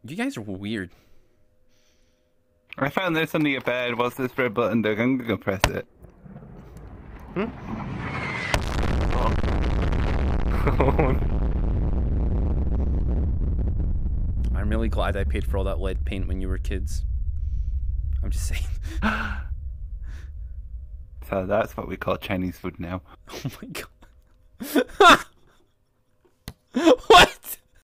You guys are weird. I found this under your bed. What's this red button do? I'm gonna press it. Hmm? Oh. I'm really glad I paid for all that lead paint when you were kids. I'm just saying. So that's what we call Chinese food now. Oh my god.